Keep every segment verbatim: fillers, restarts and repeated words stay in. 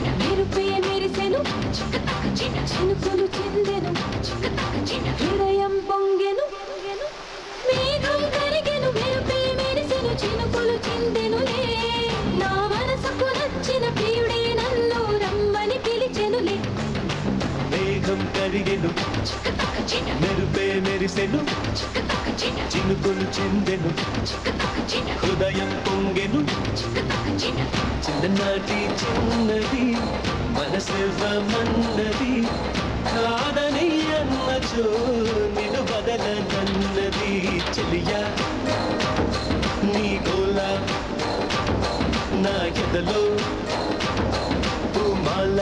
మెరుపే మెరిసెను చినుకులు చిందెను హృదయం పొంగెను మేఘం కరిగెను మెరుపే మెరిసెను చినుకులు చిందెనులే నా మనసుకు నచ్చిన ప్రియుడే నన్ను రమ్మని పిలిచెనులే మేఘం కరిగెను మెరుపే మెరిసెను చినుకులు చిందెను హృదయం పొంగెను చిన్ననాటి చిన్నది మనసివ్వమన్నది కాదని అన్నచో నిన్ను బదలనన్నది చెలియా నీ గోలా నా ఎదలో పూమాల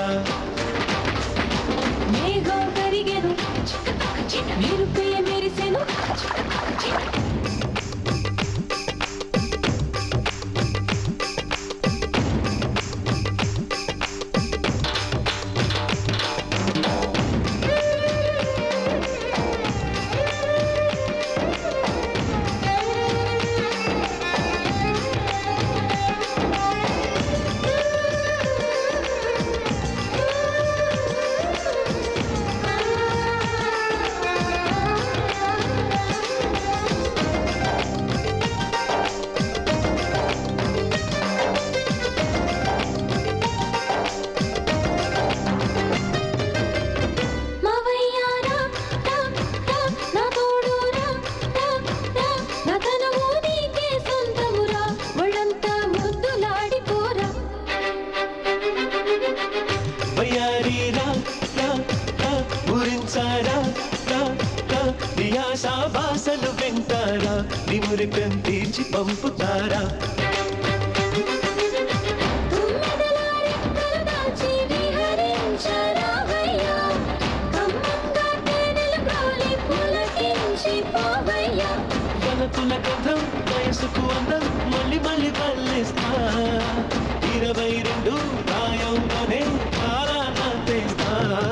మేఘం కరిగెను మెరుపే మెరిసెను బాసలు వింటారా నిమురికం తీర్చి పంపుతారా వనకుల కథం వయసుకు అందం మళ్ళీ మళ్ళీ పల్లిస్తా ఇరవై రెండు ప్రాయంలోనే ఆరాధన తెస్తా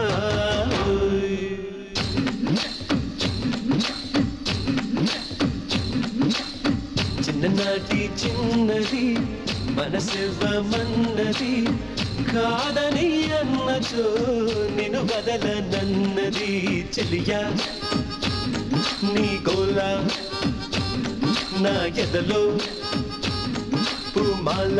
చిన్ననాటి చిన్నది మనసివ్వమన్నది కాదని అన్నచో నిన్ను బదలనన్నది చెలియా నీ గోలా నా ఎదలో పూమాల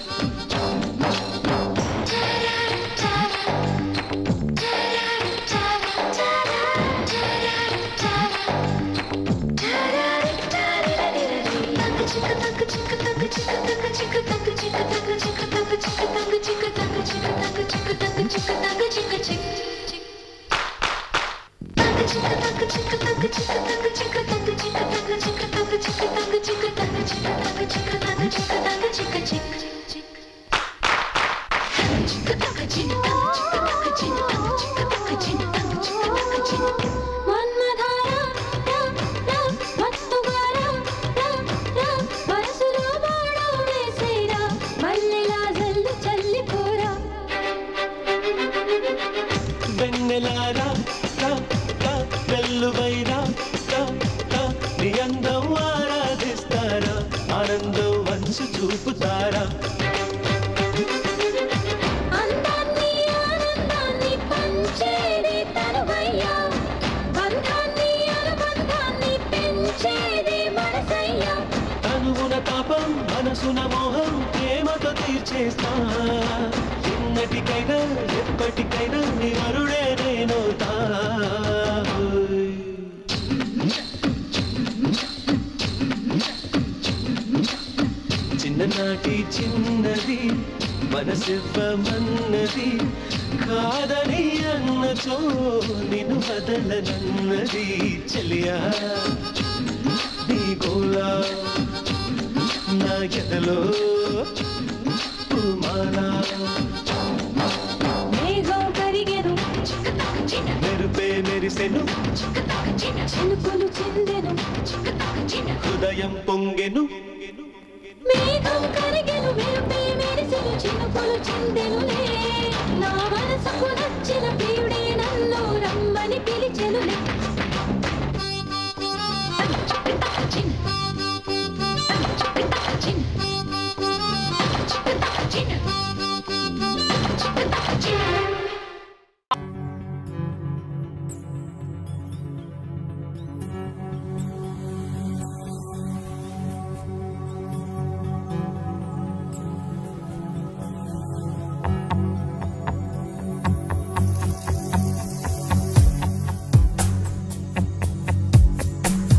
వెన్నెలారా వెల్లువైరా నీ అందం ఆరాధిస్తారా ఆనందం వంచు చూపుతారా తనువున తాపం మనసున మోహం ప్రేమతో తీర్చేస్తా ఎన్నటికైనా ఎప్పటికైనా నీ వరుడే నేనవుతా చిన్ననాటి చిన్నది మనసివ్వమన్నది కాదని అన్నచో నిన్ను బదలనన్నది చెలియా నీ గోలా నా ఎదలో పూమాల మేఘం కరిగెను మెరుపే మెరిసెను చినుకులు చిందెను హృదయం పొంగెను మేఘం కరిగెను మెరుపే మెరిసెను చినుకులు చిందెనులే